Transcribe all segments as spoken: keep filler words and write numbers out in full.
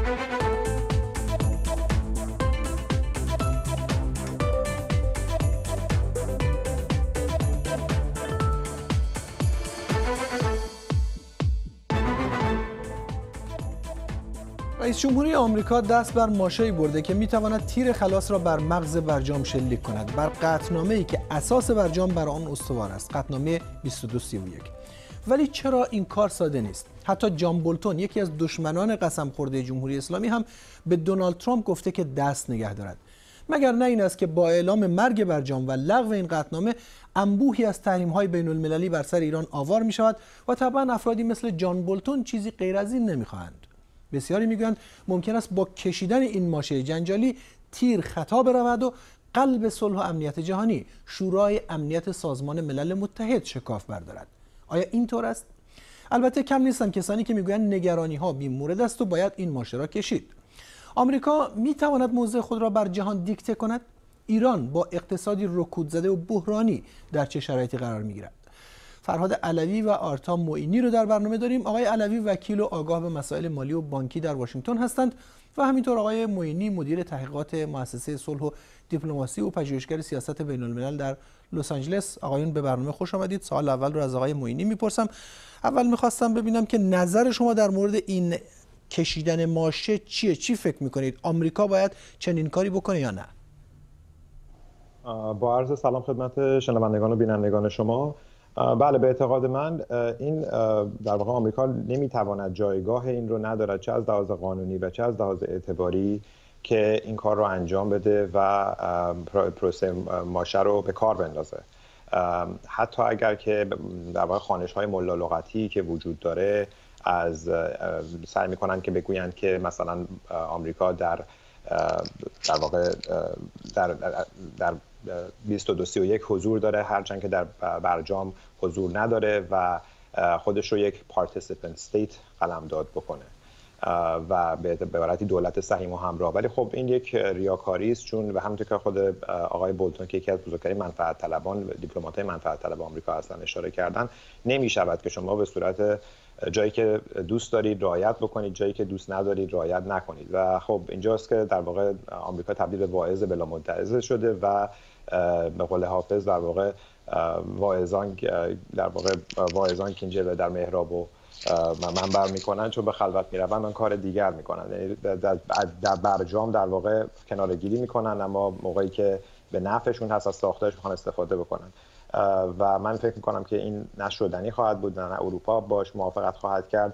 رئیس جمهوری آمریکا دست بر ماشه‌ای برده که میتواند تیر خلاص را بر مغز برجام شلیک کند، بر قطعنامه‌ای که اساس برجام بر آن استوار است، قطعنامه بیست و دو سی و یک. ولی چرا این کار ساده نیست؟ حتی جان بولتون، یکی از دشمنان قسم خورده جمهوری اسلامی، هم به دونالد ترامپ گفته که دست نگه دارد. مگر نه این است که با اعلام مرگ برجام و لغو این قطعنامه انبوهی از تحریم‌های بین‌المللی بر سر ایران آوار می‌شود و طبعا افرادی مثل جان بولتون چیزی غیر از این نمی‌خواهند. بسیاری میگویند ممکن است با کشیدن این ماشه جنجالی تیر خطا برود و قلب صلح و امنیت جهانی، شورای امنیت سازمان ملل متحد، شکاف بردارد. آیا اینطور است؟ البته کم نیستند کسانی که میگویند نگرانی ها بی‌مورد است و باید این ماشه را کشید. آمریکا میتواند موضع خود را بر جهان دیکته کند؟ ایران با اقتصادی رکود زده و بحرانی در چه شرایطی قرار میگیرد؟ فرهاد علوی و آرتا معینی رو در برنامه داریم. آقای علوی وکیل و آگاه به مسائل مالی و بانکی در واشنگتن هستند و همینطور آقای معینی مدیر تحقیقات مؤسسه صلح و دیپلماسی و پژوهشگر سیاست بین الملل در لس آنجلس. آقایون به برنامه خوش آمدید. سوال اول رو از آقای معینی میپرسم. اول میخواستم ببینم که نظر شما در مورد این کشیدن ماشه چیه؟ چی فکر میکنید؟ آمریکا باید چنین کاری بکنه یا نه؟ با عرض سلام خدمت شنوندگان و بینندگان شما. بله، به اعتقاد من این در واقع آمریکا نمیتواند جایگاه این رو ندارد، چه از لحاظ قانونی و چه از لحاظ اعتباری، که این کار رو انجام بده و پروسه ماشه رو به کار بندازه. حتی اگر که در واقع خوانش‌های ملا لغتی که وجود داره از سعی میکنن که بگویند که مثلا آمریکا در در واقع در در بیست و دو سی و یک حضور داره، هرچند که در برجام حضور نداره و خودش رو یک پارتیسیپنت استیت قلمداد بکنه و به عبارتی دولت سهیم و همراه. ولی خب این یک ریاکاری است، چون و همونطور که خود آقای بولتون که یکی از بزرگترین منفعت طلبان دیپلمات‌های منفعت طلب آمریکا هستن اشاره کردن، نمی‌شود که شما به صورت جایی که دوست دارید رعایت بکنید، جایی که دوست ندارید رعایت نکنید. و خب اینجاست که در واقع آمریکا تبدیل به واعظ بلا منتعظ شده و به قول حافظ در واقع واعظان در واقع واعظان که اینجا در محراب و منبر میکنن، چون به خلوت میروند آن کار دیگر میکنن. در, در برجام در واقع کناره‌گیری میکنن، اما موقعی که به نفعشون هست از ساختارش میخوان استفاده بکنن. و من فکر میکنم که این نشدنی خواهد بود، نه اروپا باش موافقت خواهد کرد،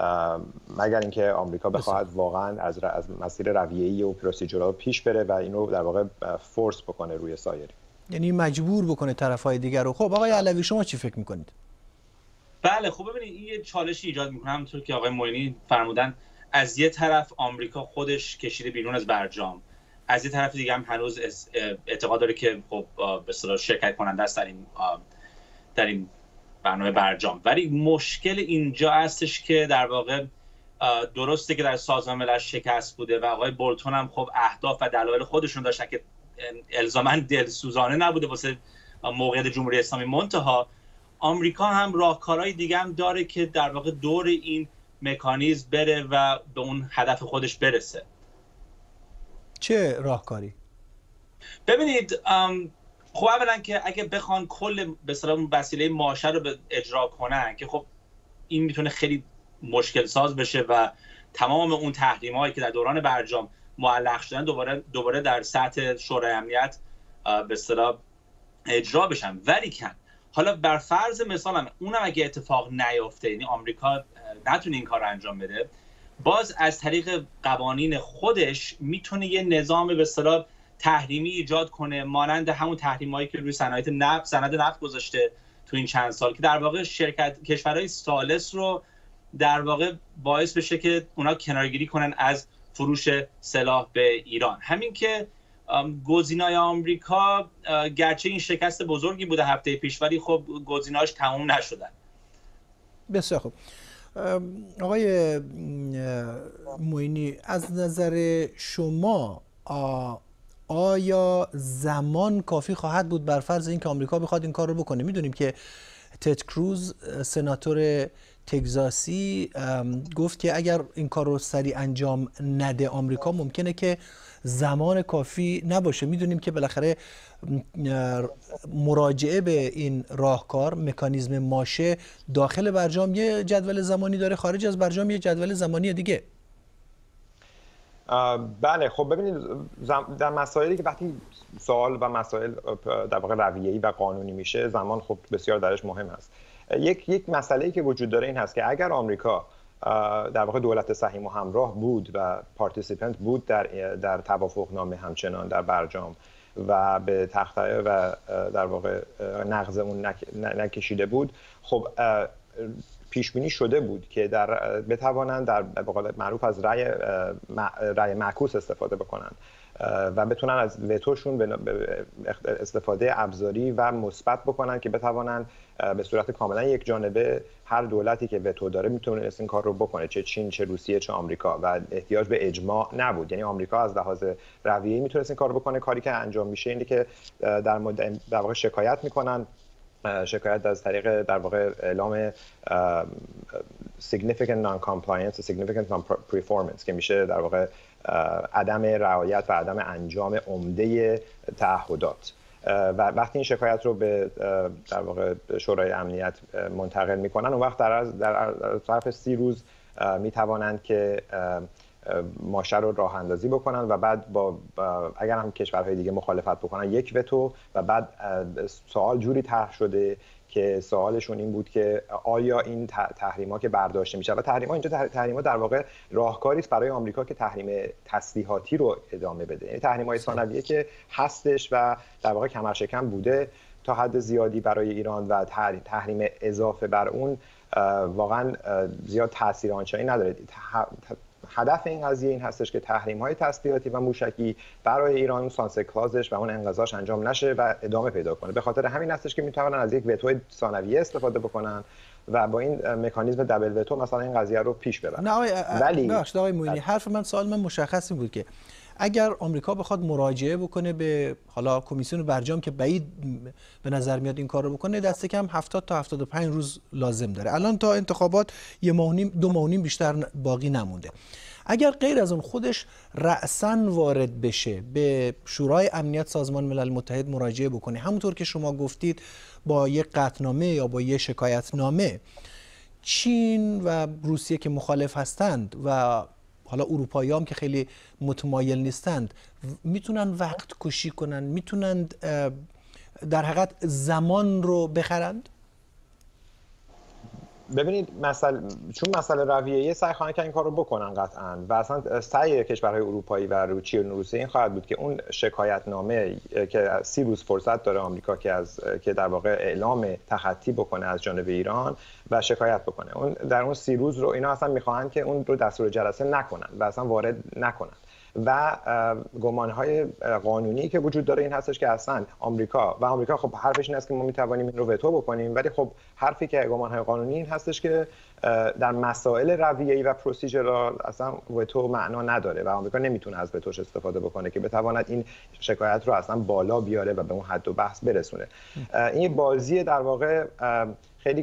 مگر اینکه آمریکا بخواهد واقعا از, از مسیر رویه‌ای و پروسیجرال پیش بره و اینو در واقع فورس بکنه روی سایری، یعنی مجبور بکنه طرف‌های دیگر رو. خب آقای علوی شما چی فکر میکنید؟ بله خب ببینید این یه چالشی ایجاد میکنه، همونطور که آقای معینی فرمودن. از یه طرف آمریکا خودش کشیده بیرون از برجام، از یه طرف دیگه هم هنوز اعتقاد داره که خب به اصطلاح شرکت کننده است در این در این برنامه برجام. ولی مشکل اینجا هستش که در واقع درسته که در سازمان ملل شکست بوده و آقای بولتون هم خب اهداف و دلایل خودشون داشتن که الزاما دلسوزانه نبوده واسه موقعیت جمهوری اسلامی. منتها آمریکا هم راهکارهای دیگه هم داره که در واقع دور این مکانیزم بره و به اون هدف خودش برسه. چه راهکاری؟ ببینید خب اولا که اگه بخوان کل به اصطلاح وسیله ماشه رو به اجرا کنن که خب این میتونه خیلی مشکل ساز بشه و تمام اون تحریم‌هایی که در دوران برجام معلق شدن دوباره دوباره در سطح شورای امنیت به اصطلاح اجرا بشن. ولی کن حالا بر فرض مثال هم اونم اگه اتفاق نیفته، یعنی آمریکا نتونه این کار رو انجام بده، باز از طریق قوانین خودش میتونه یه نظام به اصطلاح تحریمی ایجاد کنه، مانند همون تحریمایی که روی صنایع نفت صنعت نفت گذاشته تو این چند سال، که در واقع شرکت کشورهای ثالث رو در واقع باعث بشه که اونا کنارگیری کنن از فروش سلاح به ایران. همین که گزینه‌های آمریکا گرچه این شکست بزرگی بوده هفته پیش، ولی خب گزینه‌هاش تموم نشدن. بسیار خوب. آقای معینی، از نظر شما آیا زمان کافی خواهد بود بر فرض اینکه آمریکا بخواد این کار رو بکنه؟ میدونیم که تد کروز سناتور تگزاسی گفت که اگر این کار رو سریع انجام نده آمریکا ممکنه که زمان کافی نباشه. میدونیم که بالاخره مراجعه به این راهکار مکانیزم ماشه داخل برجام یه جدول زمانی داره، خارج از برجام یه جدول زمانی دیگه. بله خب ببینید در مسائلی که وقتی سوال و مسائل در واقع رویه‌ای و قانونی میشه زمان خب بسیار درش مهم است. یک یک مسئله‌ای که وجود داره این هست که اگر آمریکا در واقع دولت سهیم و همراه بود و پارتیسیپنت بود در در توافقنامه همچنان در برجام و به تخته و در واقع نقض اون نکشیده بود، خب پیش بینی شده بود که در بتوانند در به قول معروف از رأی رأی معکوس استفاده بکنند و بتونن از وتوشون به استفاده ابزاری و مثبت بکنن که بتوانن به صورت کاملا یک جانبه هر دولتی که وتو داره میتونه این کار رو بکنه، چه چین، چه روسیه، چه آمریکا، و احتیاج به اجماع نبود. یعنی آمریکا از لحاظ رویه‌ای میتونه این کار رو بکنه. کاری که انجام میشه اینه که در مورد در واقع شکایت میکنن، شکایت از طریق در واقع اعلام significant non-compliance، significant non-performance که میشه در واقع عدم رعایت و عدم انجام عمده تعهدات. و وقتی این شکایت رو به در واقع شورای امنیت منتقل میکنن، اون وقت در در ظرف سی روز میتوانند که ماشه رو راه اندازی بکنن و بعد با اگر هم کشورهای دیگه مخالفت بکنن یک وتو، و بعد سوال جوری طرح شده که سوالشون این بود که آیا این تحریم‌ها که برداشته میشه، و تحریم‌ها اینجا تحریم‌ها در واقع راهکاری است برای آمریکا که تحریم تسلیحاتی رو ادامه بده. یعنی تحریم‌های ثانویه که هستش و در واقع کمرشکن بوده تا حد زیادی برای ایران و تحریم اضافه بر اون واقعا زیاد تاثیر آنچنانی نداره. هدف این قضیه این هستش که تحریم‌های تسلیحاتی و موشکی برای ایران سانست کلازش و اون انقضاش انجام نشه و ادامه پیدا کنه. به خاطر همین هستش که میتونن از یک وتو ثانویه استفاده بکنن و با این مکانیزم دبل وتو مثلا این قضیه رو پیش ببرن. نه آقای ولی بخش آقای معینی، حرف من سوال من مشخص بود که اگر آمریکا بخواد مراجعه بکنه به حالا کمیسیون برجام که بعید به نظر میاد این کار رو بکنه، دست کم هفتاد تا هفتاد و پنج روز لازم داره. الان تا انتخابات یه ماه و نیم دو ماه و نیم بیشتر باقی نمونده. اگر غیر از اون خودش رأساً وارد بشه به شورای امنیت سازمان ملل متحد مراجعه بکنه، همونطور که شما گفتید با یک قطعنامه یا با یک شکایتنامه، چین و روسیه که مخالف هستند و حالا اروپایی هم که خیلی متمایل نیستند میتونن وقت کشی کنن، میتونن در حقیقت زمان رو بخرند. ببینید مسئله چون مسئله رویه‌ای سعی خواهند که این کار رو بکنن قطعاً، و اصلا سعی کشورهای اروپایی و چین و روسیه این خواهد بود که اون شکایتنامه که سی روز فرصت داره آمریکا که از که در واقع اعلام تخطی بکنه از جانب ایران و شکایت بکنه، اون در اون سی روز رو اینا اصلا میخواهند که اون رو دستور جلسه نکنن و اصلا وارد نکنن. و گمانهای قانونی که وجود داره این هستش که اصلا آمریکا و آمریکا خب حرفش این است که ما میتوانیم این رو وتو بکنیم، ولی خب حرفی که گمانهای قانونی این هستش که در مسائل رویه‌ای و پروسیجرال اصلا وتو معنا نداره و آمریکا نمیتونه از وتوش استفاده بکنه که بتواند این شکایت رو اصلا بالا بیاره و به اون حد و بحث برسونه. این بازی در واقع خیلی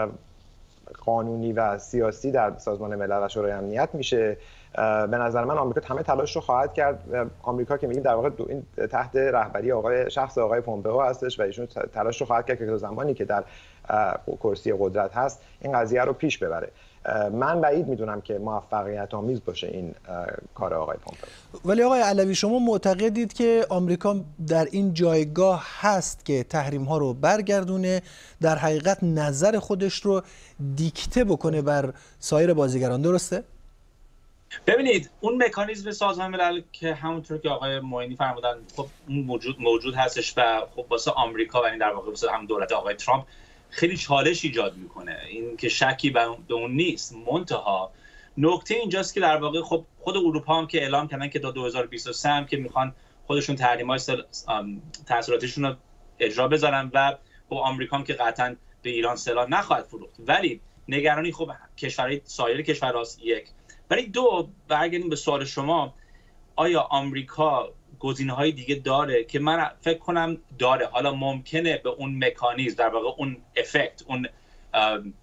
قانونی و سیاسی در سازمان ملل و شورای امنیت میشه. به نظر من آمریکا همه تلاش رو خواهد کرد. آمریکا که میگیم در واقع این تحت رهبری آقای شخص آقای پومپئو هستش و ایشون تلاش رو خواهد کرد که زمانی که در کرسی قدرت هست این قضیه رو پیش ببره. من بعید میدونم که موفقیت آمیز باشه این کار آقای پومپئو. ولی آقای علوی شما معتقدید که آمریکا در این جایگاه هست که تحریم ها رو برگردونه، در حقیقت نظر خودش رو دیکته بکنه بر سایر بازیگران، درسته؟ ببینید اون مکانیزم سازمان ملل که همونطور که آقای معینی فرمودن خب اون موجود موجود هستش و خب واسه آمریکا و این در واقع واسه هم دولت آقای ترامپ خیلی چالش ایجاد میکنه، این که شکی به اون نیست. منتها نکته اینجاست که در واقع خب خود اروپا هم که اعلام کردن که تا دو هزار و بیست و سه هم که میخوان خودشون تحریم‌های تاثیراتشون رو اجرا بذارن و خب آمریکا هم که قطعا به ایران سلاح نخواهد فروخت، ولی نگرانی خب کشورهای سایر کشورهاست. یک ولی دو، برگردیم به سوال شما، آیا آمریکا گزینه‌های دیگه داره که من فکر کنم داره. حالا ممکنه به اون مکانیزم در واقع اون افکت، اون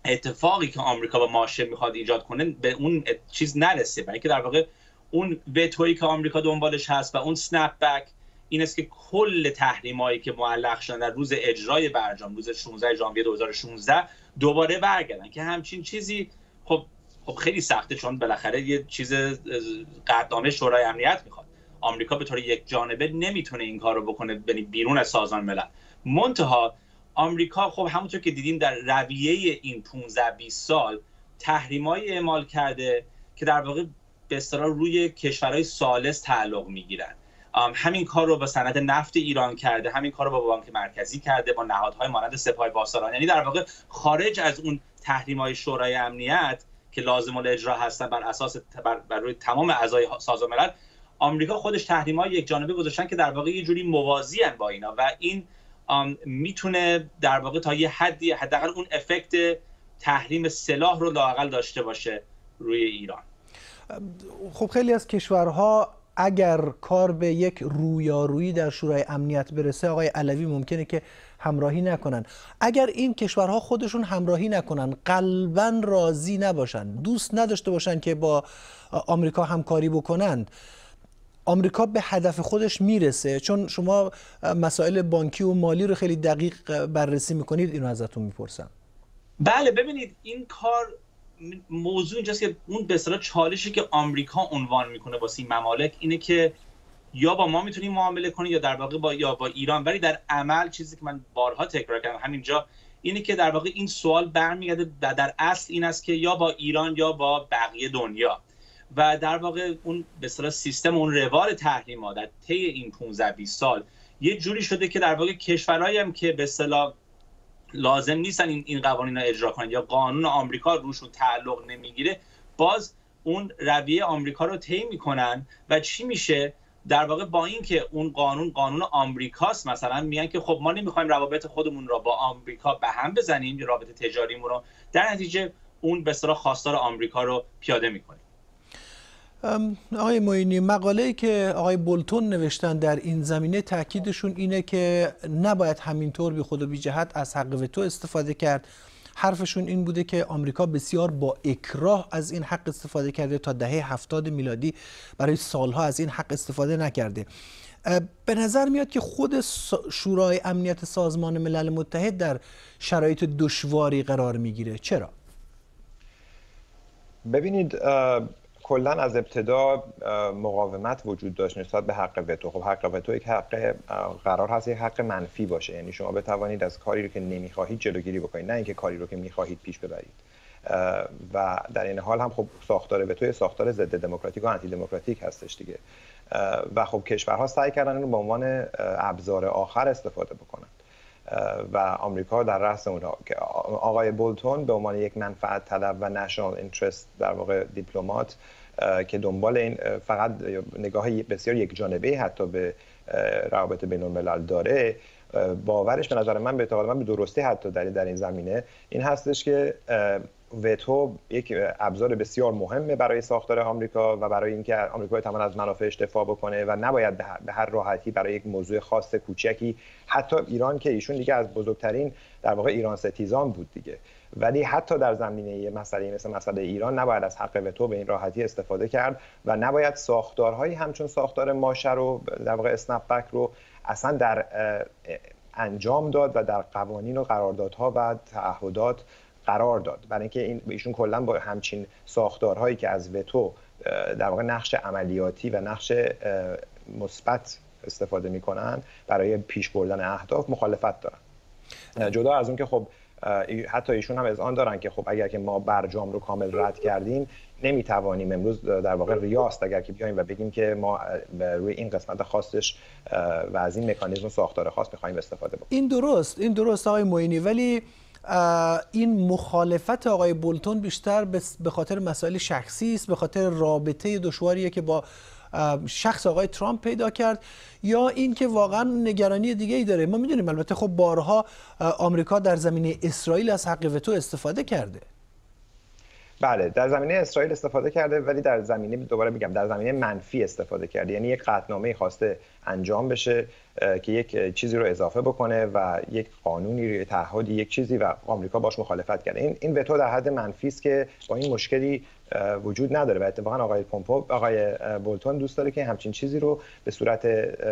اتفاقی که آمریکا با ماشه میخواد ایجاد کنه به اون چیز نرسه، برای اینکه در واقع اون وتویی که آمریکا دنبالش هست و اون سنپ بک این است که کل تحریمایی که معلق شدن در روز اجرای برجام روز شانزده ژانویه دو هزار و شانزده دوباره برگردن، که همچین چیزی خب خب خیلی سخته، چون بالاخره یه چیز قطعنامه شورای امنیت میخواد. آمریکا به طور یک جانبه نمیتونه این کارو بکنه بیرون از سازمان ملل. منتها آمریکا خب همونطور که دیدیم در رویه این پانزده بیست سال تحریمای اعمال کرده که در واقع به اصطلاح روی کشورهای ثالث تعلق میگیرن. همین کار رو با صنعت نفت ایران کرده، همین کار رو با بانک مرکزی کرده، با نهادهای مانند سپاه پاسداران. یعنی در واقع خارج از اون تحریم‌های شورای امنیت که لازم الاجرا هستن بر اساس بر, بر روی تمام اعضای سازمان ملل، آمریکا خودش تحریم‌های یک جانبه گذاشتن که در واقع یه جوری موازی ان با اینا و این میتونه در واقع تا یه حدی حداقل اون افکت تحریم سلاح رو لااقل داشته باشه روی ایران. خب خیلی از کشورها اگر کار به یک رویارویی در شورای امنیت برسه آقای علوی ممکنه که همراهی نکنن. اگر این کشورها خودشون همراهی نکنن، قلباً راضی نباشن، دوست نداشته باشن که با آمریکا همکاری بکنند، آمریکا به هدف خودش میرسه؟ چون شما مسائل بانکی و مالی رو خیلی دقیق بررسی میکنید، اینو ازتون میپرسم. بله ببینید این کار موضوع اینجاست که اون به اصطلاح چالشی که آمریکا عنوان میکنه واسه این ممالک اینه که یا با ما میتونیم معامله کنیم یا در واقع با یا با ایران، ولی در عمل چیزی که من بارها تکرار کردم همینجا اینه که در واقع این سوال برمیگرده و در اصل این است که یا با ایران یا با بقیه دنیا. و در واقع اون به اصطلاح سیستم اون روال تحریم‌ها در طی این پانزده بیست سال یه جوری شده که در واقع کشورهایی هم که به اصطلاح لازم نیستن این این قوانین رو اجرا کنن یا قانون آمریکا روشون تعلق نمیگیره، باز اون رویه آمریکا رو طی میکنن و چی میشه؟ در واقع با اینکه اون قانون قانون آمریکاست، مثلا میگن که خب ما نمیخوایم روابط خودمون رو با آمریکا به هم بزنیم یا رابطه تجاریمون رو، در نتیجه اون به اصطلاح خواستار آمریکا رو پیاده میکنیم. آقای معینی، مقاله‌ای که آقای بولتون نوشتن در این زمینه تاکیدشون اینه که نباید همینطور بی خود و بی جهت از حق وتو استفاده کرد. حرفشون این بوده که آمریکا بسیار با اکراه از این حق استفاده کرده، تا دهه هفتاد میلادی برای سالها از این حق استفاده نکرده. به نظر میاد که خود شورای امنیت سازمان ملل متحد در شرایط دشواری قرار میگیره. چرا؟ ببینید کلا از ابتدا مقاومت وجود داشت نسبت به حق وتو. خب حق وتو یک حق قرار هست یک حق منفی باشه، یعنی شما بتوانید از کاری رو که نمیخواهید جلوگیری بکنید، نه اینکه کاری رو که میخواهید پیش ببرید. و در این حال هم خب ساختار وتو ساختار ضد دموکراتیک و آنتی دموکراتیک هستش دیگه. و خب کشورها سعی کردن اینو به عنوان ابزار آخر استفاده بکنن و آمریکا در رأس اونها که آقای بولتون به عنوان یک منفعت طلب و نشنال اینترست در واقع دیپلمات که دنبال این فقط نگاه بسیار یک جانبه حتی به روابط بین الملل داره، باورش به نظر من به اعتقاد من به درستی حتی در در این زمینه این هستش که وتو یک ابزار بسیار مهمه برای ساختار آمریکا و برای اینکه آمریکا بتواند از منافعش دفاع بکنه و نباید به هر راحتی برای یک موضوع خاص کوچکی، حتی ایران که ایشون دیگه از بزرگترین در واقع ایران ستیزان بود دیگه، ولی حتی در زمینه مسئله مثل مسئله ایران نباید از حق وتو به این راحتی استفاده کرد و نباید ساختارهایی همچون ساختار ماشه رو در واقع اسنپ بک رو اصلا در انجام داد و در قوانین و قراردادها و تعهدات قرار داد، برای اینکه این ایشون کلا با همچین ساختارهایی که از وتو در واقع نقش عملیاتی و نقش مثبت استفاده میکنن برای پیش بردن اهداف مخالفت دارن. جدا از اون که خب حتی ایشون هم اذعان دارن که خب اگر که ما برجام رو کامل رد کردیم نمیتوانیم امروز در واقع ریاست اگر که بیایم و بگیم که ما روی این قسمت خاصش و از این مکانیزم ساختار خاص میخوایم استفاده بکنیم. این درست این درست آقای معینی، ولی این مخالفت آقای بولتون بیشتر به خاطر مسائل شخصی است، به خاطر رابطه دشواریه که با شخص آقای ترامپ پیدا کرد، یا این که واقعا نگرانی دیگه ای داره؟ ما میدونیم البته خب بارها آمریکا در زمینه اسرائیل از حق وتو استفاده کرده. بله، در زمینه اسرائیل استفاده کرده، ولی در زمینه دوباره میگم در زمینه منفی استفاده کرده. یعنی یک قطعنامه خواسته انجام بشه که یک چیزی رو اضافه بکنه و یک قانونی، تعهدی، یک چیزی و آمریکا باش مخالفت کرده. این این وتو در حد منفی است که با این مشکلی وجود نداره و اتفاقا آقای پومپو، آقای بولتون دوست داره که همچین چیزی رو به صورت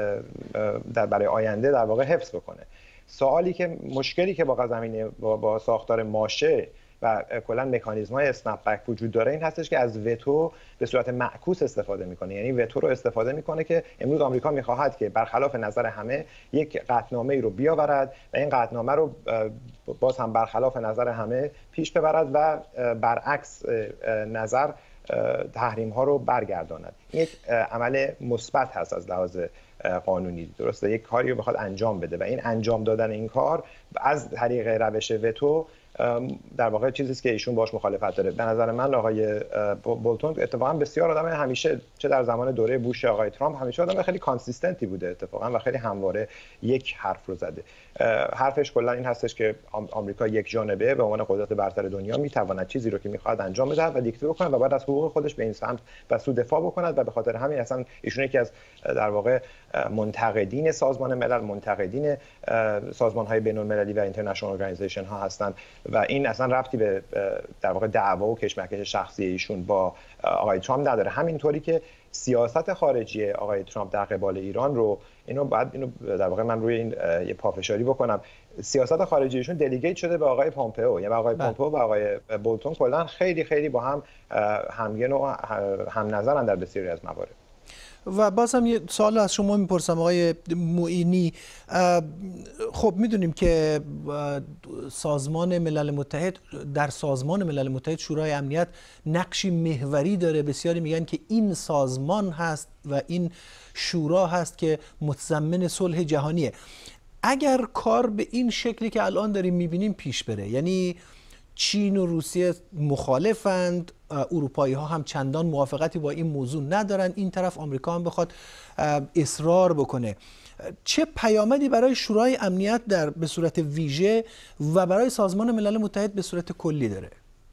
در برای آینده در واقع حفظ بکنه. سوالی که مشکلی که با زمینه با, با ساختار ماشه و کلا مکانیزم‌های اسنپ بک وجود داره این هستش که از وتو به صورت معکوس استفاده میکنه. یعنی وتو رو استفاده میکنه که امروز آمریکا میخواهد که برخلاف نظر همه یک قطعنامه‌ای رو بیاورد و این قطعنامه رو باز هم برخلاف نظر همه پیش ببرد و برعکس نظر تحریم ها رو برگرداند. این یک عمل مثبت هست از لحاظ قانونی، درسته؟ یک کاری رو بخواد انجام بده و این انجام دادن این کار از طریق روش وتو در واقع چیزی است که ایشون باش مخالفت داره. به نظر من آقای بولتون اتفاقا بسیار آدم همیشه، چه در زمان دوره بوش آقای ترامپ، همیشه آدم خیلی کانسیستنتی بوده اتفاقا و خیلی همواره یک حرف رو زده. حرفش کلا این هستش که آمریکا یک جانبه به عنوان قدرت برتر دنیا میتواند چیزی رو که میخواد انجام بده و دیکته بکنه و بعد از حقوق خودش به این سمت و سو دفاع بکند و به خاطر همین اصلا ایشون یکی از در واقع منتقدین سازمان ملل، منتقدین سازمان‌های بین‌المللی و اینترنشنال ارگانایزیشن ها هستند و این اصلا ربطی به در واقع دعوا و کشمکش شخصی ایشون با آقای ترامپ نداره. همینطوری که سیاست خارجی آقای ترامپ در قبال ایران رو، اینو بعد اینو در واقع من روی این یه پافشاری بکنم، سیاست خارجی ایشون دلیگیت شده به آقای پومپئو. یعنی آقای پومپئو و آقای بولتون کلا خیلی خیلی با هم همگن و هم نظرن در بسیاری از موارد. و بازم یه سوال از شما میپرسم آقای معینی. خب میدونیم که سازمان ملل متحد، در سازمان ملل متحد شورای امنیت نقشی محوری داره. بسیاری میگن که این سازمان هست و این شورا هست که متضمن صلح جهانیه. اگر کار به این شکلی که الان داریم میبینیم پیش بره، یعنی چین و روسیه مخالفند، اروپایی ها هم چندان موافقتی با این موضوع ندارن، این طرف آمریکا هم بخواد اصرار بکنه، چه پیامدی برای شورای امنیت در به صورت ویژه و برای سازمان ملل متحد به صورت کلی داره؟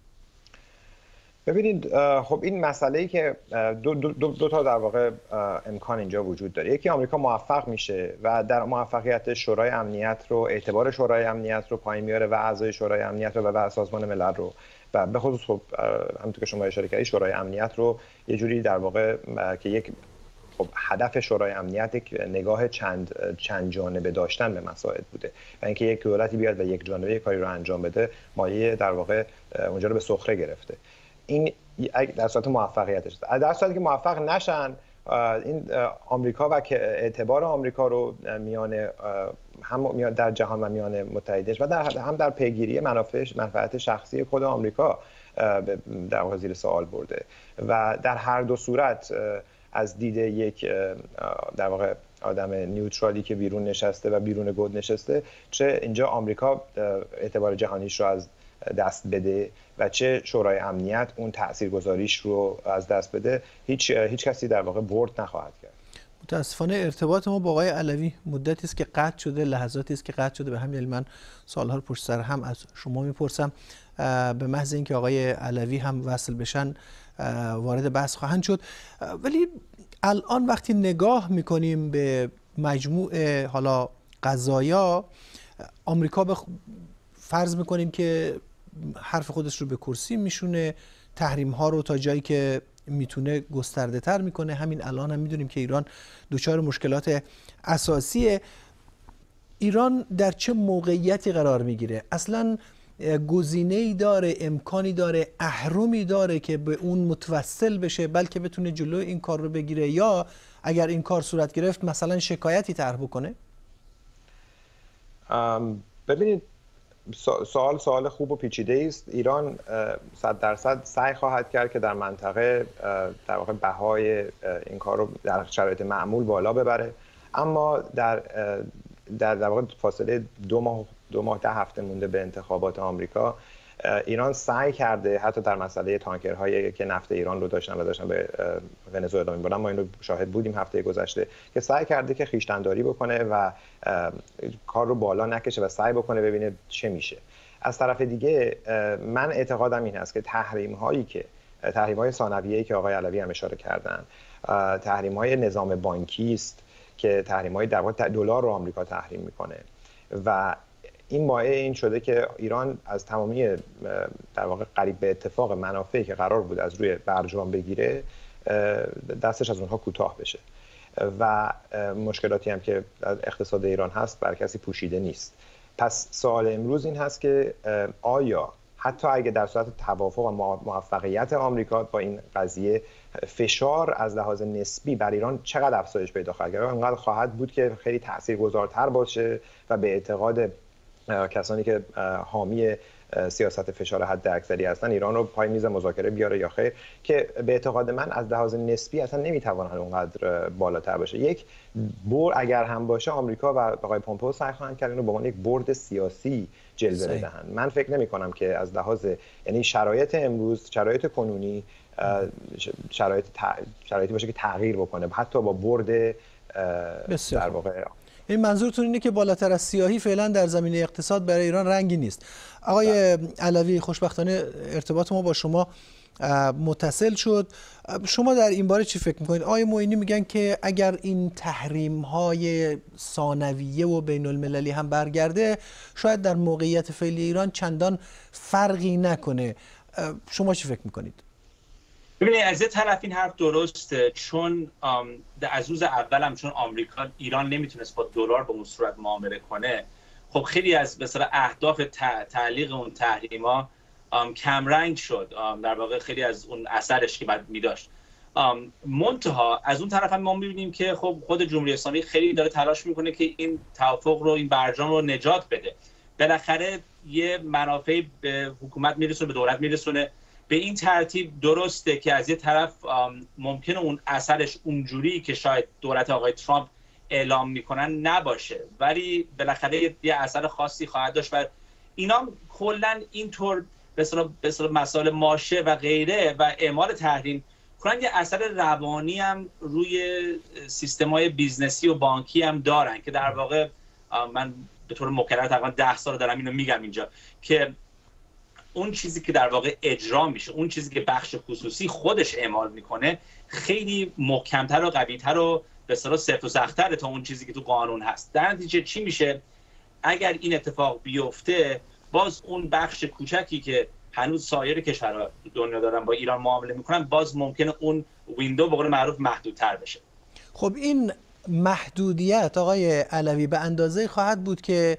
ببینید، خب این مسئله‌ای که دو, دو, دو, دو تا در واقع امکان اینجا وجود داره. یکی آمریکا موفق میشه و در موفقیت شورای امنیت رو، اعتبار شورای امنیت رو پایین میاره و اعضای شورای امنیت رو و سازمان ملل رو و به خصوص خب همونطور که شما اشاره کردید شورای امنیت رو یه جوری در واقع که یک خب هدف شورای امنیت یک نگاه چند چند جانبه داشتن به مسائل بوده و اینکه یک دولتی بیاد و یک جانبه کاری رو انجام بده، مایه در واقع اونجا رو به سخره گرفته. این در صورت موفقیتش است. در صورتی که موفق نشن، این آمریکا و اعتبار آمریکا رو میان هم در جهان و میان متحدینش و در هم در پیگیری منافع منفعت شخصی خود آمریکا در واقع زیر سوال برده و در هر دو صورت از دید یک در واقع آدم نیوترالی که بیرون نشسته و بیرون گود نشسته، چه اینجا آمریکا اعتبار جهانیش رو از دست بده و چه شورای امنیت اون تاثیرگذاریش رو از دست بده، هیچ هیچ کسی در واقع برد نخواهد کرد. متاسفانه ارتباط ما با آقای علوی مدتی است که قطع شده، لحظاتی است که قطع شده. به همین من سالها رو پشت سر هم از شما میپرسم، به محض اینکه آقای علوی هم وصل بشن وارد بحث خواهند شد. ولی الان وقتی نگاه میکنیم به مجموع حالا قضایا، آمریکا به فرض میکنیم که حرف خودش رو به کرسی میشونه، تحریم ها رو تا جایی که میتونه گسترده تر میکنه. همین الان هم میدونیم که ایران دچار مشکلات اساسیه. ایران در چه موقعیتی قرار میگیره؟ اصلا گزینه‌ای داره، امکانی داره، اهرمی داره که به اون متوسل بشه بلکه بتونه جلوی این کار رو بگیره، یا اگر این کار صورت گرفت مثلا شکایتی طرح بکنه؟ ببینید، سوال سوال خوب و پیچیده است. ایران صد درصد سعی خواهد کرد که در منطقه در واقع بهای این کار رو در شرایط معمول بالا ببره، اما در در, در واقع فاصله دو ماه دو ماه ده هفته مونده به انتخابات آمریکا، ایران سعی کرده حتی در مسئله تانکرهایی که نفت ایران رو داشتن و داشتن به ونزوئلا می‌بردن، ما این رو شاهد بودیم هفته گذشته، که سعی کرده که خویشتن‌داری بکنه و کار رو بالا نکشه و سعی بکنه ببینه چه میشه. از طرف دیگه من اعتقادم این است که تحریم هایی که تحریم های ثانویه‌ای که آقای علوی هم اشاره کردن، تحریم های نظام بانکی است که تحریم های در واقع دلار رو آمریکا تحریم میکنه و این مایه این شده که ایران از تمامی در واقع قریب به اتفاق منافعی که قرار بود از روی برجام بگیره دستش از اونها کوتاه بشه و مشکلاتی هم که اقتصاد ایران هست بر کسی پوشیده نیست. پس سوال امروز این هست که آیا حتی اگه در صورت توافق و موفقیت آمریکا با این قضیه فشار از لحاظ نسبی بر ایران چقدر افزایش پیدا خواهد کرد؟ انقدر خواهد بود که خیلی تاثیرگذارتر باشه و به اعتقاد کسانی که حامی سیاست فشار حد اکثری هستن ایران رو پای میز مذاکره بیاره یا خیر، که به اعتقاد من از لحاظ نسبی اصلا نمیتواند اونقدر بالاتر باشه. یک بر اگر هم باشه آمریکا و آقای پومپئو سعی خواهند کرد اینو به عنوان یک برد سیاسی جلوه بدهند. من فکر نمی کنم که از لحاظ یعنی شرایط امروز، شرایط کنونی شرایط شرایطی باشه که تغییر بکنه حتی با برد در واقع. این منظورتون اینه که بالاتر از سیاهی فعلا در زمینه اقتصاد برای ایران رنگی نیست. آقای علوی، خوشبختانه ارتباط ما با شما متصل شد. شما در این باره چی فکر میکنید؟ آقای معینی میگن که اگر این تحریم های ثانویه و بین المللی هم برگرده شاید در موقعیت فعلی ایران چندان فرقی نکنه. شما چی فکر میکنید؟ ببینید، از یه طرف این حرف درسته، چون از روز اول هم چون آمریکا ایران نمیتونست با دلار به اون صورت معامله کنه، خب خیلی از مثلا اهداف تعلیق اون تحریما کمرنگ شد، در واقع خیلی از اون اثرش که بعد میداشت. منتها از اون طرف هم ما میبینیم که خب خود جمهوری اسلامی خیلی داره تلاش میکنه که این توافق رو، این برجام رو نجات بده. بالاخره یه منافعی به حکومت میرسونه، به دولت میرسونه. به این ترتیب درسته که از یه طرف ممکنه اون اثرش اونجوری که شاید دولت آقای ترامپ اعلام میکنن نباشه، ولی بالاخره یه اثر خاصی خواهد داشت و اینا کلا اینطور به اصطلاح مسائل ماشه و غیره و اعمال تحریم کلا یه اثر روانی هم روی سیستم‌های بیزنسی و بانکی هم دارن که در واقع من به طور مکرر تقریبا ده سال دارم اینو میگم اینجا که اون چیزی که در واقع اجرا میشه، اون چیزی که بخش خصوصی خودش اعمال میکنه خیلی محکمتر و قوی‌تر و به اصطلاح سفت و سخت‌تره تا اون چیزی که تو قانون هست. در نتیجه چی میشه؟ اگر این اتفاق بیفته، باز اون بخش کوچکی که هنوز سایر کشورها دنیا دارن با ایران معامله میکنن، باز ممکنه اون ویندو به قول معروف محدودتر بشه. خب این محدودیت آقای علوی به اندازه خواهد بود که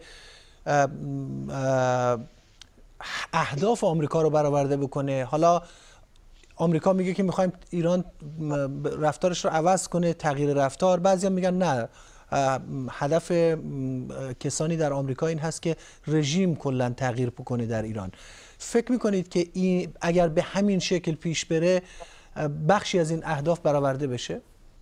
اهداف آمریکا رو برآورده بکنه. حالا آمریکا میگه که میخوایم ایران رفتارش رو عوض کنه، تغییر رفتار. بعضیا میگن نه، هدف کسانی در آمریکا این هست که رژیم کلا تغییر بکنه در ایران. فکر میکنید که این اگر به همین شکل پیش بره بخشی از این اهداف برآورده بشه؟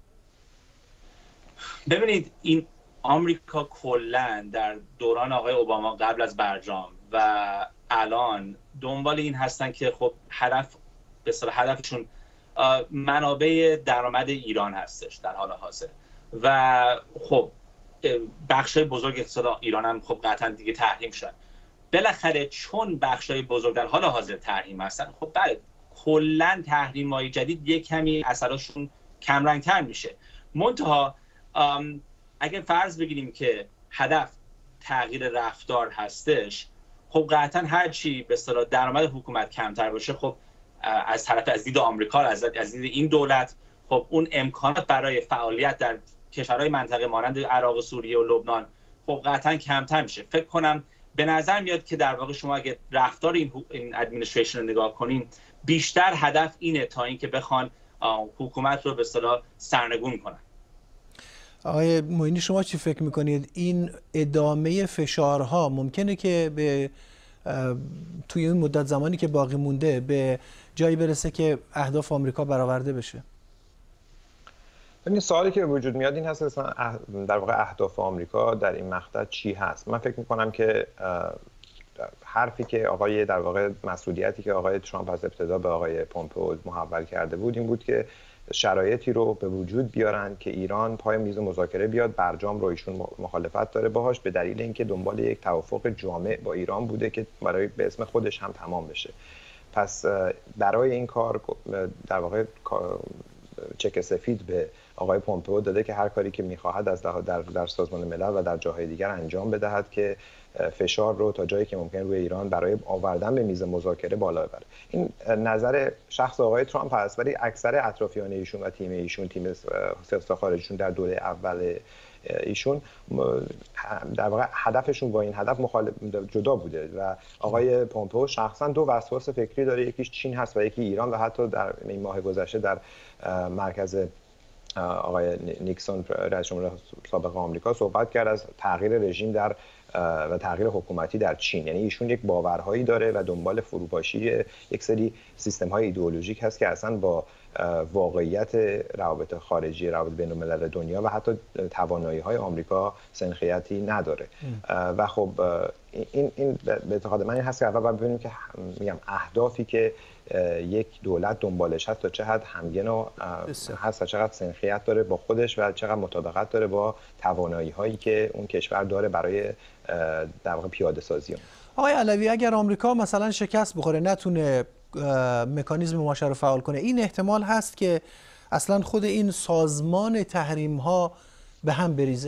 ببینید، این آمریکا کلا در دوران آقای اوباما قبل از برجام و الان دنبال این هستن که خب هدف به اصطلاح هدفشون منابع درآمد ایران هستش در حال حاضر و خب بخشای بزرگ اقتصاد ایران هم خب قطعا دیگه تحریم شدن. بالاخره چون بخشای بزرگ در حال حاضر تحریم هستن، خب بعد کلا تحریم‌های جدید یک کمی اثراشون کم رنگ‌تر میشه. منتها اگه فرض بگیریم که هدف تغییر رفتار هستش، خب قطعا هر چی به اصطلاح درآمد حکومت کمتر باشه، خب از طرف از دید آمریکا، از از دید این دولت، خب اون امکانات برای فعالیت در کشورهای منطقه مانند عراق و سوریه و لبنان خب قطعا کمتر میشه. فکر کنم به نظر میاد که در واقع شما اگه رفتار این این ادمنستریشن رو نگاه کنین، بیشتر هدف اینه تا اینکه بخوان حکومت رو به اصطلاح سرنگون کنن. آقای معینی، شما چی فکر میکنید؟ این ادامه فشارها ممکنه که به توی این مدت زمانی که باقی مونده به جایی برسه که اهداف آمریکا برآورده بشه؟ این سوالی که وجود میاد این هست در واقع اهداف آمریکا در این مقطع چی هست. من فکر میکنم که حرفی که آقای در واقع مسئولیتی که آقای ترامپ از ابتدا به آقای پومپئو محول کرده بود این بود که شرایطی رو به وجود بیارن که ایران پای میز مذاکره بیاد. برجام رو ایشون مخالفت داره باهاش به دلیل اینکه دنبال یک توافق جامع با ایران بوده که برای به اسم خودش هم تمام بشه. پس برای این کار در واقع چک سفید به آقای پومپئو داده که هر کاری که می‌خواهد از در در سازمان ملل و در جاهای دیگر انجام بدهد که فشار رو تا جایی که ممکن روی ایران برای آوردن به میز مذاکره بالا ببره. این نظر شخص آقای ترامپ هست، ولی اکثر اطرافیان ایشون و تیم ایشون، تیم سیاست خارجیشون در دوره اول ایشون در واقع هدفشون با این هدف مخالف جدا بوده و آقای پومپئو شخصا دو وسواس فکری داره، یکیش چین هست و یکی ایران و حتی در این ماه گذشته در مرکز آقای نیکسون رئیس جمهور سابق آمریکا صحبت کرد از تغییر رژیم در و تغییر حکومتی در چین. یعنی ایشون یک باورهایی داره و دنبال فروپاشی یک سری سیستم‌های ایدئولوژیک هست که اصلا با واقعیت روابط خارجی، روابط بین‌الملل دنیا و حتی توانایی‌های آمریکا سنخیتی نداره. ام. و خب این این به اعتقاد من این هست که اول باید ببینیم که میگم اهدافی که یک دولت دنبالش هست تا چه حد همگن و هست و چقدر سنخیت داره با خودش و چقدر مطابقت داره با توانایی‌هایی که اون کشور داره برای در واقع پیاده سازی. آقای علوی، اگر آمریکا مثلا شکست بخوره، نتونه مکانیزم ماشه رو فعال کنه، این احتمال هست که اصلا خود این سازمان تحریم ها به هم بریزه؟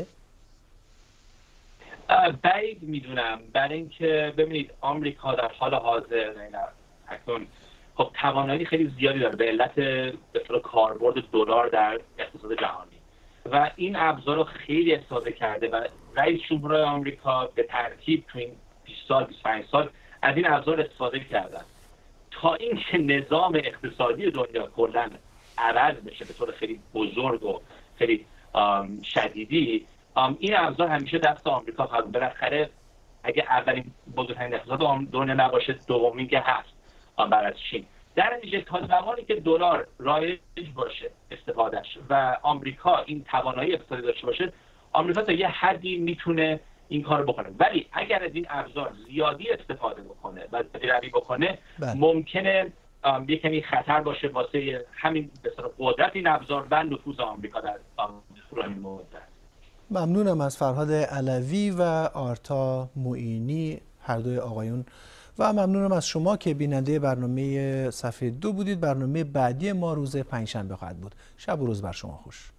بعید میدونم، برای اینکه ببینید آمریکا در حال حاضر اکنون خب توانایی خیلی زیادی داره به علت به طور کاربرد دلار در اقتصاد جهانی و این ابزار رو خیلی استفاده کرده و رئیس جمهور آمریکا به ترتیب تو این بیست سال بیست و پنج سال از این ابزار استفاده کردن تا اینکه نظام اقتصادی دنیا کلاً عوض بشه به طور خیلی بزرگ و خیلی شدیدی. این ابزار همیشه دست آمریکا خواهد. بالاخره اگه اولین بزرگترین اقتصاد دنیا نباشه، دومی که هست بعد از چین. در نتیجه تا زمانی که دلار رایج باشه استفادهش و آمریکا این توانایی اقتصادی داشته باشه، آمریکا تا یه حدی میتونه این کار بکنه. ولی اگر از این ابزار زیادی استفاده بکنه و زیادی بکنه بله. ممکنه یه کمی خطر باشه واسه همین به اصطلاح قدرت این ابزار و نفوذ آمریکا در طول مدت. ممنونم از فرهاد علوی و آرتا معینی، هر دوی آقایون، و ممنونم از شما که بیننده برنامه صفحه دو بودید. برنامه بعدی ما روز پنجشنبه خواهد بود. شب و روز بر شما خوش.